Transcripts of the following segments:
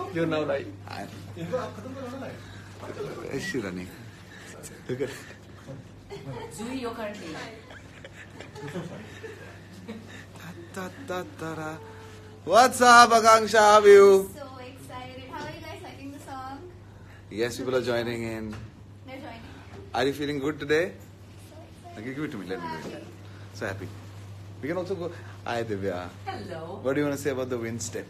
You're now live. Is she running? Look at Zui, you're currently. What's up, Akanksha? How are you? So excited. How are you guys liking the song? Yes, people are joining in. They're joining. Are you feeling good today? So excited. Okay, give it to me. Let me do it. Happy. So happy. We can also go. Hi, Divya. Hello. What do you want to say about the wind step?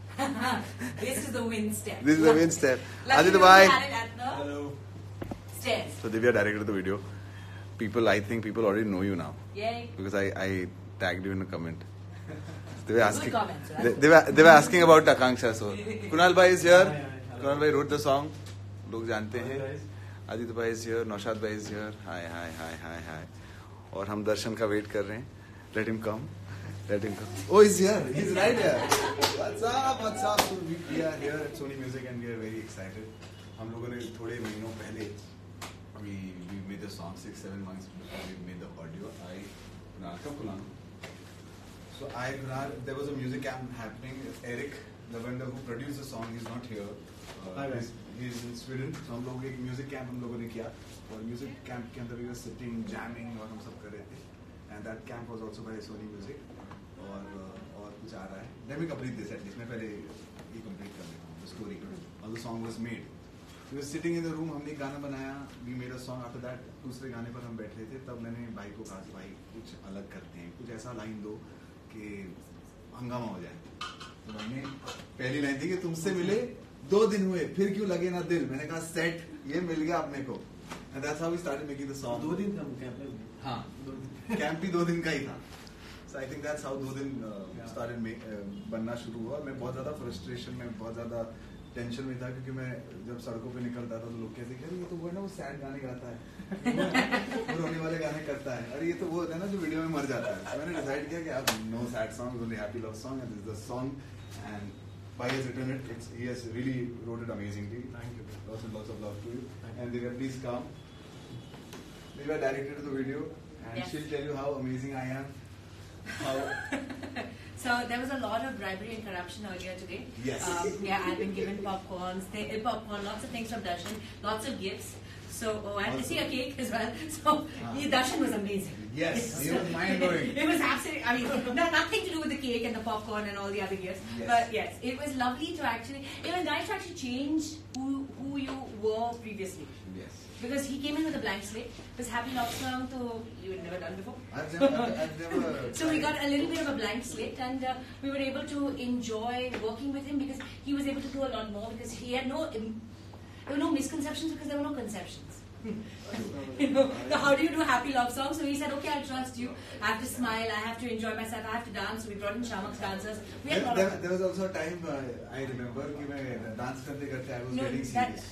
This is the wind step. This is the wind step. Luckily, Aditya we bhai. had it at the Hello. stairs. So Divya directed the video. I think people already know you now Yay. because I tagged you in a comment. They were asking. Good comments, right? They were asking about Akanksha. So Kunal bhai is here. Kunal bhai wrote the song. लोग जानते हैं. Aditya bhai is here. Naushad bhai is here. Hi. और हम दर्शन का wait कर रहे हैं. Let him come. Oh, he's here. He's right here. What's up? So we are here at Sony Music and we are very excited. हम लोगों ने थोड़े महीनों पहले we made the song 6-7 months before we made the audio. Kunal. So Kunal, there was a music camp happening. Eric, the vendor who produced the song, he's not here. He's in Sweden. So हम लोग एक music camp हम लोगों ने किया और music camp के अंदर we were sitting, jamming और हम सब कर रहे थे. And that camp was also by Sony Music. और कुछ आ रहा है. Let me complete this at least. मैं पहले ये complete कर देता हूँ the story. How the song was made. We were sitting in the room. हमने एक गाना बनाया. We made a song. After that दूसरे गाने पर हम बैठे थे. तब मैंने भाई को कहा कि भाई कुछ अलग करते हैं. कुछ ऐसा लाइन दो कि हंगामा हो जाए. तो मैंने पहली लाइन थी कि तुमसे मिले 2 दिन हुए फिर क्यों लगे ना दिल. मैंने कहा सेट ये मिल गया अपने को. And that's how we started making the song. 2 दिन था कैंप में. हाँ. कैंप भी 2 दिन का ही था. So I think that's how 2 दिन started बनना शुरू हुआ. मैं बहुत ज़्यादा frustration में बहुत ज़्यादा टेंशन में था क्योंकि मैं जब सड़कों पे निकलता था तो लोग कहते थे ये तो वो है ना वो सैड गाने गाता है रोने वाले गाने करता है अरे ये तो वो होता है ना जो वीडियो में मर जाता है. So मैंने डिसाइड किया कि अब no sad songs, only happy love song and this is the song and Bhai has written it. He has really wrote it amazingly. Thank you. Lots of love to you. And Divya, please come. Divya directed the video and Yes. she'll tell you how amazing I am. So there was a lot of bribery and corruption earlier today. Yes. Yeah, I've been given popcorn, lots of things from Darshan, lots of gifts. So I had to see a cake as well. So Darshan was amazing. Yes, it was mind-blowing. It was absolutely, I mean, nothing to do with the cake and the popcorn and all the other gifts. Yes. But yes, it was lovely to actually, it was nice to actually change who you were previously. Yes. Because he came in with a blank slate. It was Happy Love Song, so you had never done before. I've never So we got a little bit of a blank slate and we were able to enjoy working with him because he was able to do a lot more because he had there were no misconceptions because there were no conceptions. You know, so how do you do Happy Love Song? So he said, okay, I'll trust you. I have to smile, I have to enjoy myself, I have to dance. So we brought in Shamak's dancers. We had a lot of... There was also a time I remember कि मैं dance करते I was getting serious.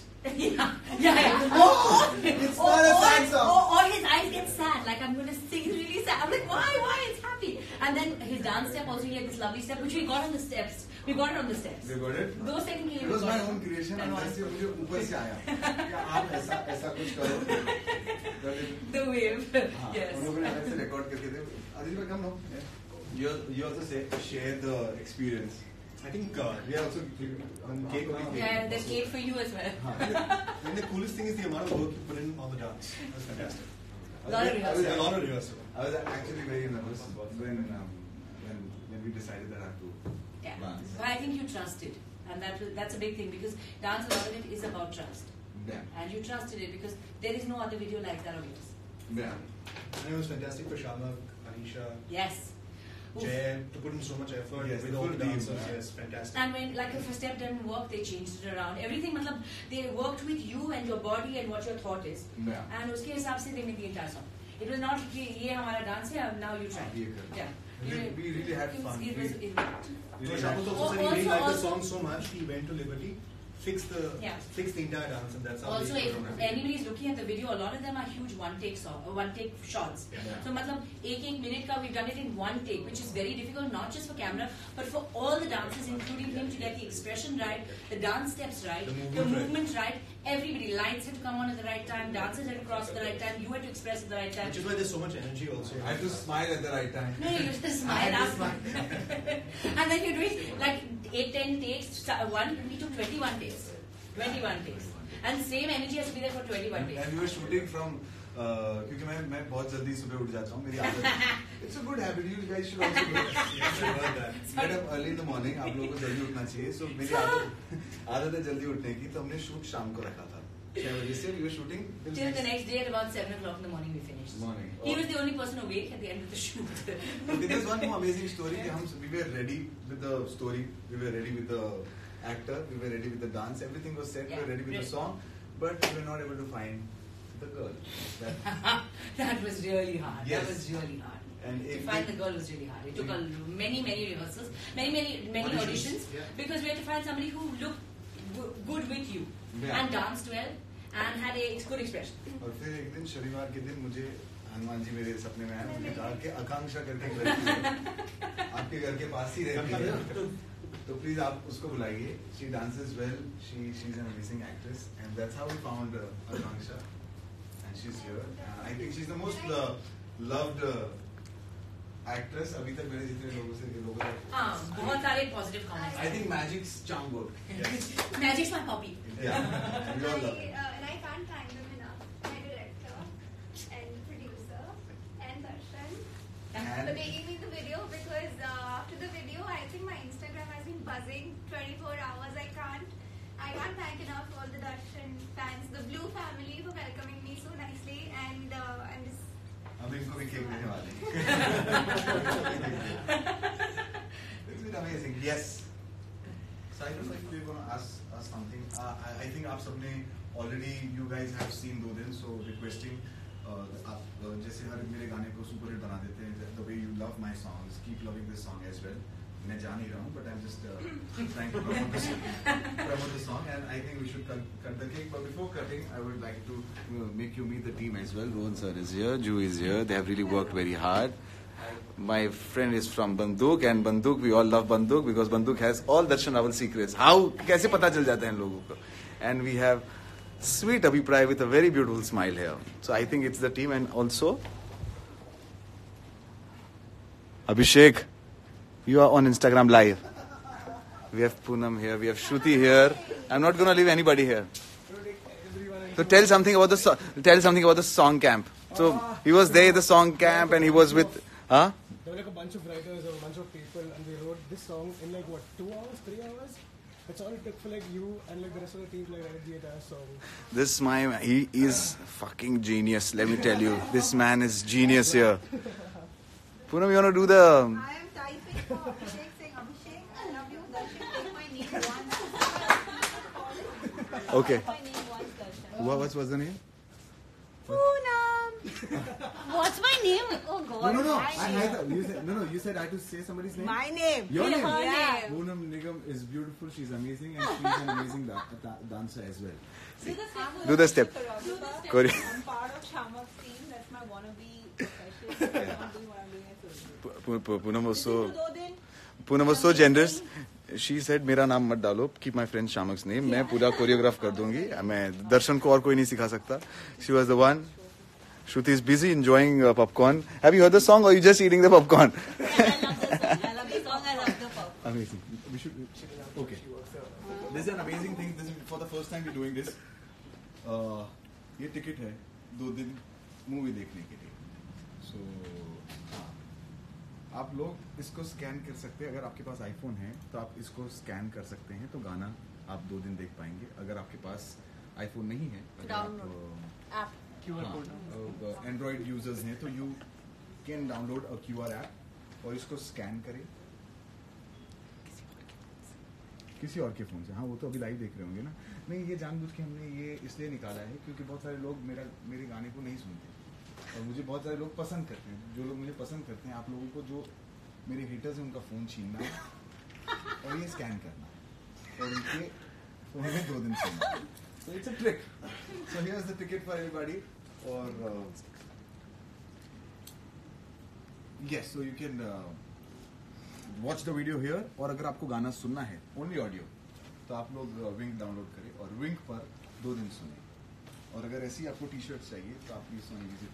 Yeah. It's not a sad song. Or his eyes get sad, like I'm going to sing really sad. I'm like, why? It's happy. And then his dance step also, he had this lovely step, which we got on the steps. We got it on the steps. You got it? Those technically It was my own creation. अंदर से मुझे ऊपर से आया. क्या आप ऐसा कुछ करो. The wave. हाँ. Yes. उन लोगों ने अलग से record करके दे. आदित्य भाई come now. You also share the experience. I think We are also cake. Yeah, there's cake for you as well. and the coolest thing is the amount of work you put in on the dance. That's fantastic. A lot of rehearsal. A lot of rehearsal. I was actually very nervous when we decided that I have to Yeah. dance. But I think you trusted. And that's a big thing because dance, a lot of it is about trust. Yeah. And you trusted it because there is no other video like that of yours. Yeah. And it was fantastic for Shamak, Anisha, Yes. Jay to put in so much effort Yes, with the all the full team, dancers. yeah. Yes, fantastic. And when, like, if a step didn't work, they changed it around. Everything, matlab, they worked with you and your body and what your thought is. Yeah. And uske hisab se they made the entire song. It was not कि ये हमारा dance है, now you try. Yeah. We really had fun. It was So Shamak also said he really liked the song so much, he went to Liberty, fixed the entire dance, and that's how also, they if anybody is looking at the video, a lot of them are huge one-take shots. Yeah. So, matlab, एक minute का we've done it in one take, which is very difficult, not just for camera, but for all the dancers, including him, to get the expression right, the dance steps right, the movement right, Everybody, lights had to come on at the right time, dancers had to cross at the right time, you had to express at the right time. Which is why there's so much energy also. I have to smile at the right time. No, you just smile after. And then you're doing like 8-10 takes, one, we took 21 takes. 21 takes. And same energy has to be there for 21 days. And you were shooting from क्योंकि मैं बहुत जल्दी सुबह उठ जाता हूँ मेरी आदत it's a good habit you guys should also do that get up early in the morning आप लोगों को जल्दी उठना चाहिए so मेरी आदत है जल्दी उठने की तो हमने शूट शाम को रखा था 6 बजे से we were shooting till the next day at about 7 o'clock in the morning we finished. He was the only person awake at the end of the shoot. There's one more amazing story कि हम we were ready with the story we were ready with the actor we were ready with the dance everything was set we were ready with the song but we were not able to find the girl. That was really hard. Yes. That was really hard. And to find the girl was really hard. It took many rehearsals, many auditions because we had to find somebody who looked good with you and danced well and had a good expression. और फिर एक दिन शनिवार के दिन मुझे हनुमान जी मेरे सपने में आए उन्होंने कहा कि आकांक्षा करके एक लड़की आपके घर के पास ही रहती है तो प्लीज आप उसको बुलाइए. She dances well. She's an amazing actress and that's how we found Akanksha. She's here. I think she's the most loved actress. अभी तक मैंने जितने लोगों से बहुत सारे positive comments. I think Magic's charm work. Magic's my puppy. Yeah, we all love it. And I can't thank them enough. My director and producer and Darshan for making me the video because after the video I think my Instagram has been buzzing 24 hours. I can't thank enough all the Darshan fans, the Blue family for welcoming me so nicely and I'm just अब इनको भी cake देने वाले हैं. It's been amazing. Yes. So I don't know if we're going to ask something. I think आप सबने already you guys have seen दो दिन so requesting आप जैसे हर मेरे गाने को super hit बना देते हैं the way you love my songs keep loving this song as well. मैं जा नहीं रहा हूँ but I'm just trying to promote the song and I think we should cut the cake but before cutting I would like to make you meet the team as well. Rohan sir is here, Ju is here. They have really worked very hard. My friend is from Banduk and Banduk we all love Banduk because Banduk has all Darshan Rawal secrets. How कैसे पता चल जाता है इन लोगों को and we have sweet Abhipray with a very beautiful smile here. So I think it's the team and also Abhishek. You are on Instagram live. We have Poonam here. We have Shruti here. I'm not going to leave anybody here. So tell something about the song camp. So he was there at the song camp and he was with. There were like a bunch of writers or a bunch of people and they wrote this song in like what 2 hours, 3 hours. That's all it took for like you and like the rest of the team like write the entire song. This he is fucking genius. Let me tell you, this man is genius here. Poonam, you want to do the? I am typing for Abhishek saying Abhishek, I love you, Darshan, take my name once. Okay. My name once, Darshan. What was the name? Poonam. What's my name? Oh God. No. My name. You said, you said I had to say somebody's name. My name. Your name. Her name. Poonam Nigam is beautiful. She's amazing and she's an amazing dancer as well. Do the step. I'm part of Shamak's team. That's my wannabe profession. I'm doing what I'm doing at Surya. Poonam was so generous. She said, मेरा नाम मत डालो. Keep my friend Shamak's name. मैं पूरा choreograph कर दूंगी. मैं दर्शन को और कोई नहीं सिखा सकता. She was the one. Shruti is busy enjoying popcorn. Have you heard the song or are you just eating the popcorn? I love the song. I love the popcorn. Amazing. We should. Okay. This is an amazing thing. This is for the first time we're doing this. ये ticket है 2 दिन movie देखने के लिए. So आप लोग इसको scan कर सकते हैं. अगर आपके पास आईफोन है तो आप इसको स्कैन कर सकते हैं तो गाना आप 2 दिन देख पाएंगे. अगर आपके पास आईफोन नहीं है, एंड्रॉइड यूजर्स हैं तो you can download a QR app और इसको स्कैन करें किसी और के फोन से. हाँ, वो तो अभी लाइव देख रहे होंगे ना. नहीं, ये जानबूझ के हमने ये इसलिए निकाला है क्योंकि बहुत सारे लोग मेरे गाने को नहीं सुनते और मुझे बहुत सारे लोग पसंद करते हैं. जो लोग मुझे पसंद करते हैं, आप लोगों को जो मेरे हेटर्स हैं उनका फ़ोन छीनना और ये स्कैन करना और उनके फ़ोन में 2 दिन सुनना. So it's a trick. So here's the ticket for everybody. और yes, so you can watch the video here. और अगर आपको गाना सुनना है only audio तो आप लोग Wynk डाउनलोड करें और Wynk पर 2 दिन सुनिए, और अगर ऐसी आपको टी शर्ट चाहिए तो आप please Sony visit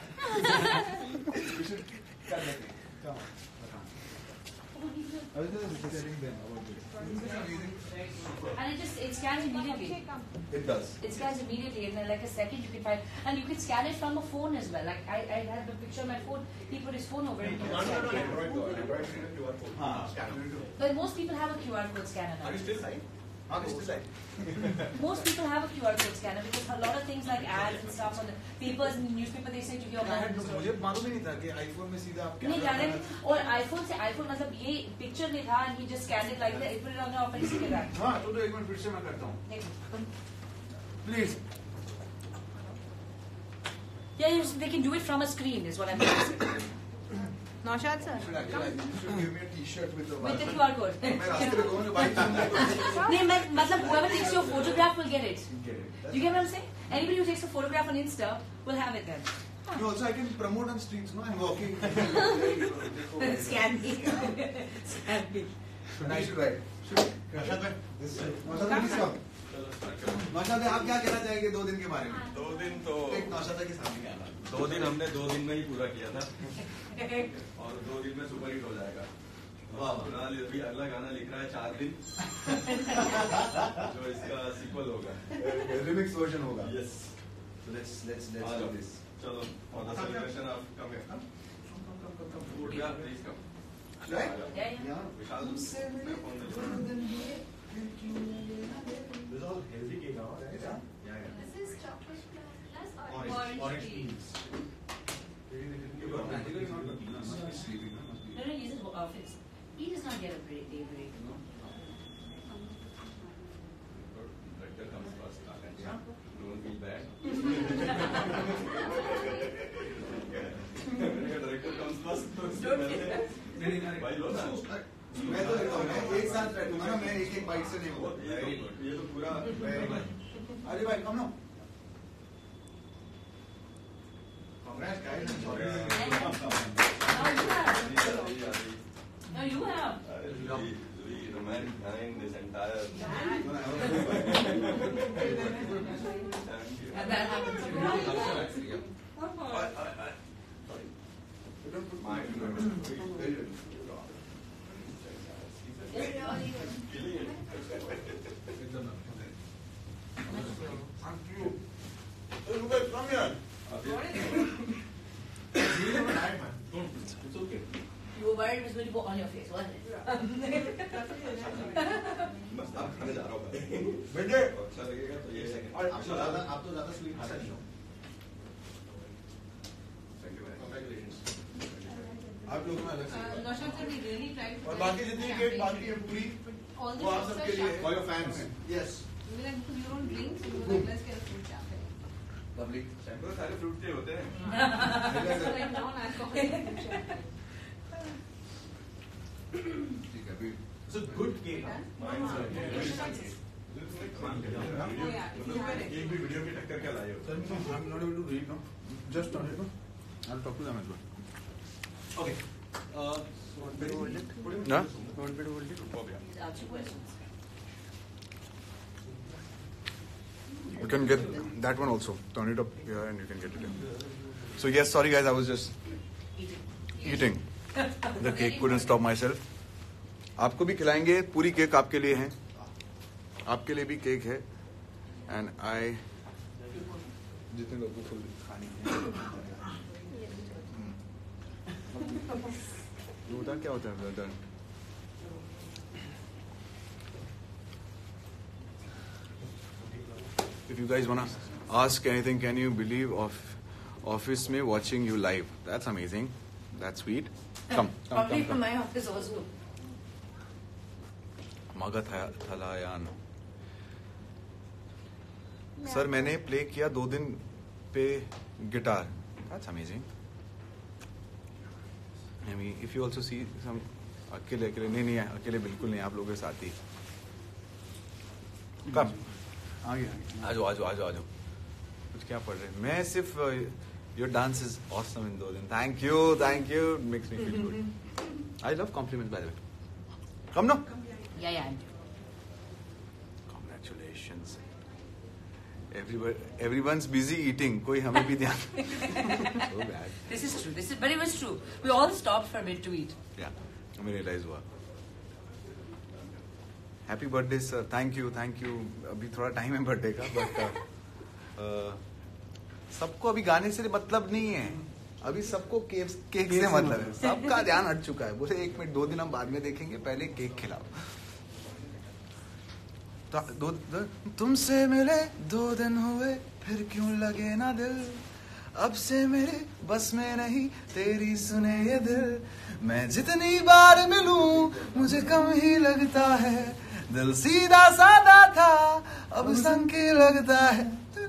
And it scans immediately. It does. It scans immediately, and in like a second you can find, and you can scan it from a phone as well. Like I had the picture on my phone. He put his phone over it. But most people have a QR code scanner now. Are you still live? Most people have a QR code scanner because a lot of things like ads and stuff on the papers and newspaper they say to your mom. मुझे मालूम ही नहीं था कि iPhone में सीधा आप नहीं direct, और आईफोन से आईफोन मतलब ये पिक्चर नहीं था, and he just scanned it like that. It put it on your operating system. हाँ तो 1 मिनट फिर से मैं करता हूँ please. Yeah, they can do it from a screen is what I'm trying to say. Naushad sir. You should give me a t-shirt with the With the QR code. मैं रास्ते में कहूँगा बाइक नहीं मतलब whoever takes your photograph will get it. You get what I'm saying? Anybody who takes a photograph on Insta will have it then. You also I can promote on streets, no? I'm walking. Scan me. Scan me. I should write. Naushad भाई, नौशाद भाई, please come. Naushad भाई, आप क्या कहना चाहेंगे 2 दिन के बारे में? 2 दिन तो एक नौशाद भाई के सामने क्या था? 2 दिन हमने 2 दिन में ही पूरा किया था, और 2 दिन में सुपर हिट हो जाएगा. कुणाल अभी अगला गाना लिख रहा है 4 दिन जो इसका सीक्वल होगा, रिमिक्स वर्जन होगा. Yes. So let's do this. चलो, और the celebration of come here. या प्लीज कम. Yeah. विशाल मैं फोन दे. This is all healthy cake now, right? Yeah. This is chocolate plus Orange peels. No, he's in office. He does not get a day break. Director comes first. Don't feel bad. Director comes first. भाई लो ना. मैं तो देता हूँ, मैं एक साथ बैठूंगा ना, मैं एक बाइट से नहीं होगा. ये तो पूरा. अरे भाई कम ना. Congrats, guys. No, you have. We remain behind this entire. And that happens. Come here. It's okay. You were worried it was going to go on your face, wasn't it? बस अब खाने जा रहा हूँ. बेटे. अच्छा लगेगा तो ये सेकंड. और आप तो ज़्यादा स्वीट खाते नहीं हो. Thank you very much. Congratulations. आप लोग में अलग से. Naushad sir, we really tried. और बाकी जितनी केक बाकी है पूरी all the वो आप shops सबके are लिए. shut. For your fans. Yes. We were like, because you don't drink, so we were like, let's get a fruit chap. Lovely. तो सारे फ्रूट के होते हैं. So like non-alcoholic fruit chap. ठीक है. It's a good cake. Huh? Mine's a- Yeah. एक भी video की टक्कर क्या लाए हो? Sir, I'm not able to read now. Just on it, no? I'll talk to them as well. Okay. Yeah? Ask you questions. You can get that one also. Turn it up here and you can get it in. So yes, sorry guys, I was just eating. The cake couldn't stop myself. आपको भी खिलाएंगे. पूरी cake आपके लिए है. आपके लिए भी केक है. And I जितने लोगों को खानी है. वो बता क्या होता है brother? If you guys wanna ask anything, can you believe of office में watching you live? That's amazing. That's sweet. Come. Probably from my office also. मगध थलायान. सर मैंने प्ले किया 2 दिन पे guitar. That's amazing. I mean, if you also see some अकेले नहीं अकेले बिल्कुल नहीं, आप लोगों के साथ ही. कम आगे आ जाओ. कुछ क्या पढ़ रहे हैं? मैं सिर्फ your dance is awesome in 2 दिन. Thank you. Makes me feel good. I love compliments by the way. Come now. Yeah. Congratulations. Everyone's busy eating. कोई हमें भी ध्यान. So bad. This is true. But it was true. We all stopped for a bit to eat. Yeah, हमें realize हुआ. Happy birthday sir. Thank you. अभी थोड़ा time है birthday का, but सबको अभी गाने से मतलब नहीं है. अभी सबको केक से मतलब है. सबका ध्यान हट चुका है. बोले 1 मिनट 2 दिन हम बाद में देखेंगे, पहले केक खिलाओ. तुमसे मिले 2 दिन हुए, फिर क्यों लगे ना दिल. अब से मेरे बस में नहीं तेरी सुने ये दिल. मैं जितनी बार मिलूं मुझे कम ही लगता है. दिल सीधा सादा था अब संके लगता है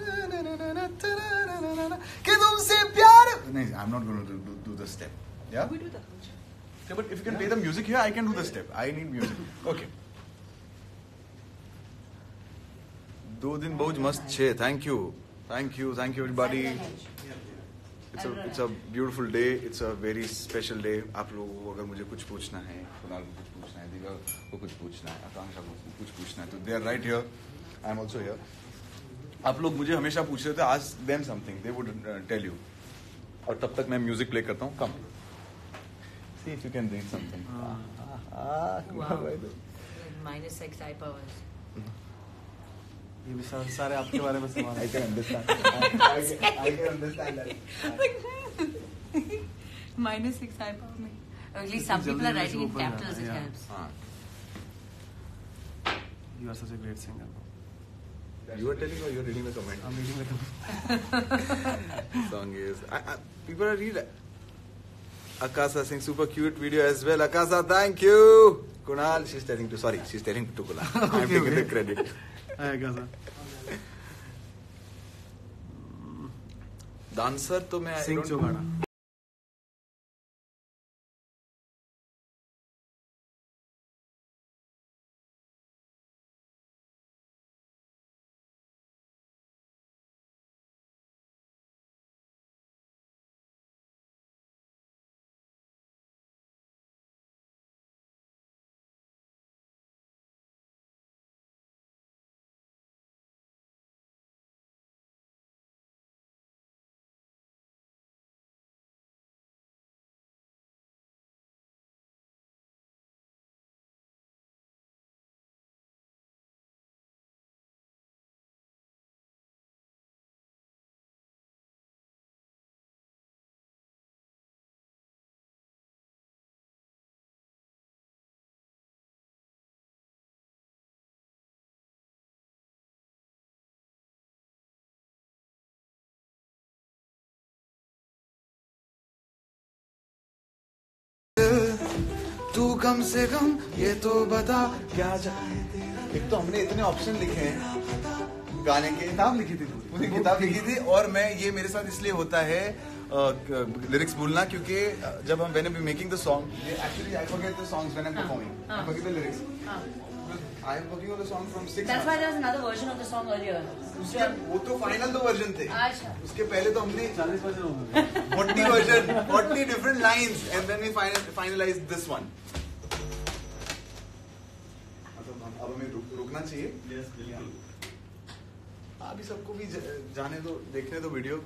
कि तुमसे प्यार. नहीं, I'm not going to do the step. Yeah? We do that. Okay, but if you can play the music here, I can do the step. I need music. Okay. 2 दिन बहुत मस्त छे. Thank you everybody. It's a beautiful day. It's a very special day. आप लोगों को अगर मुझे कुछ पूछना है, कुणाल को कुछ पूछना है, दिव्या को कुछ पूछना है, आकांक्षा को कुछ पूछना है, तो they are right here. I am also here. आप लोग मुझे हमेशा पूछ रहे थे, ask them something. They would tell you. और तब तक मैं म्यूजिक प्ले करता हूँ. Come. See if you can read something. Wow. -6 eye powers. ये भी सारे आपके बारे में सवाल. I can understand. I can understand that. -6 eye power में. At least some people are writing in capitals. It helps. You are such a great singer. You are telling or you are reading the comment? I'm reading the comment. Song is people are reading. Akasa sings super cute video as well. Akasa, thank you. Kunal, she's telling to Kunal. I'm taking the credit. Hi Akasa. Dancer तो मैं Sing Chaugada. तू कम से कम ये तो बता क्या चाहे तेरा. एक तो हमने इतने ऑप्शन लिखे हैं गाने के. किताब लिखी थी तूने? किताब लिखी थी. और मैं ये मेरे साथ इसलिए होता है लिरिक्स भूलना, क्योंकि जब हम when I'm making the song, actually I forget the songs when I'm performing. I forget the lyrics. I am working on the song from 6 That's why there was another version of the song earlier. वो तो final 2 version थे. अच्छा. उसके पहले तो हमने 40 version हो गए. 40 version, 40 different lines, and then we finalized this one. अब हमें रुकना चाहिए. Yes, बिल्कुल. अभी सबको भी जाने दो, देखने दो video.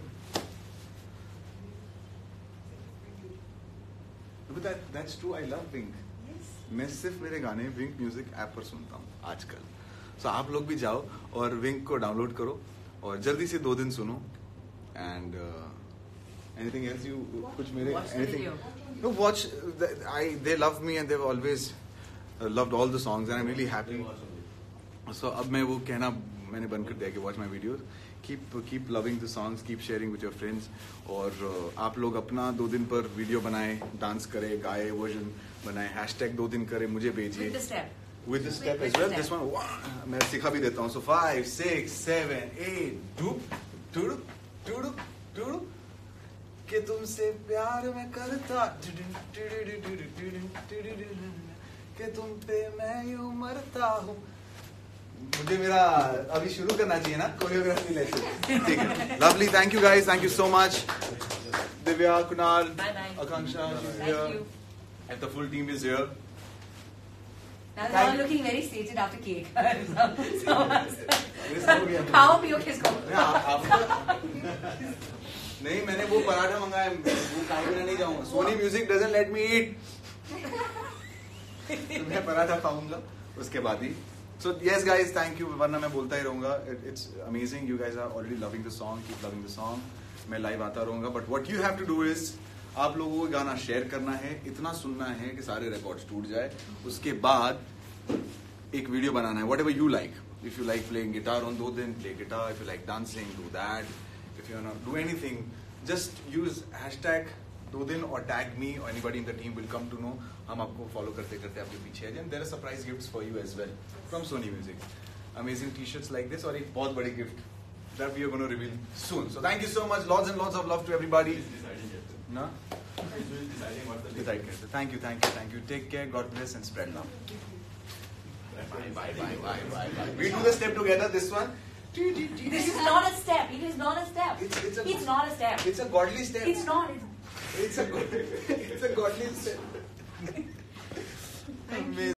That's true. I love Wink. मैं सिर्फ मेरे गाने विंक म्यूजिक ऐप पर सुनता हूँ आजकल. सो आप लोग भी जाओ और विंक को डाउनलोड करो और जल्दी से 2 दिन सुनो. एंड एनीथिंग एल्स यू कुछ मेरे anything no watch. They love me and they always loved all the songs and I am really happy. So अब मैं वो कहना मैंने बंद कर दिया कि watch my videos. keep loving the songs, keep sharing with your friends. और आप लोग अपना 2 दिन पर वीडियो बनाए, डांस करे, गाए, वर्जन बनाए, हैशटैग 2 दिन करे, मुझे भेजिए. With the step as well. This one, मैं सिखा भी देता हूँ. So 5, 6, 7, 8, डूब कि तुमसे प्यार मैं करता, कि तुम पे मैं यूं मरता हूँ. मुझे मेरा अभी शुरू करना चाहिए ना कोरियोग्राफी लेसन. ठीक है. Lovely. Thank you guys. Thank you so much. Divya, Kunal, Akanksha, here. And the full team is here. Now they're all looking very seated after cake. So खाओ पियो किसको? नहीं, मैंने वो पराठा मंगाया, वो खाने में नहीं जाऊंगा. Sony music doesn't let me eat. मैं पराठा खाऊंगा उसके बाद ही. So yes guys, thank you. वरना मैं बोलता ही रहूंगा. It's amazing. You guys are already loving the song. Keep loving the song. मैं लाइव आता रहूंगा. But what you have to do is, आप लोगों को गाना शेयर करना है, इतना सुनना है कि सारे रिकॉर्ड्स टूट जाए. उसके बाद एक वीडियो बनाना है. Whatever you like. If you like playing guitar on दो दिन, play guitar. If you like dancing, do that. If you wanna do anything, just use hashtag दो दिन और tag me or anybody in the team will come to know. हम आपको follow करते करते आपके पीछे हैं. And there are surprise gifts for you as well from Sony Music. Amazing T-shirts like this और एक बहुत बड़ी gift that we are going to reveal soon. So thank you so much. Lots and lots of love to everybody. No? Decide करते. Thank you. Take care. God bless and spread love. Bye. We do the step together. This one. This is not a step. It is not a step. It's not a step. It's a godly step. It's not. It's a godly step. Amazing.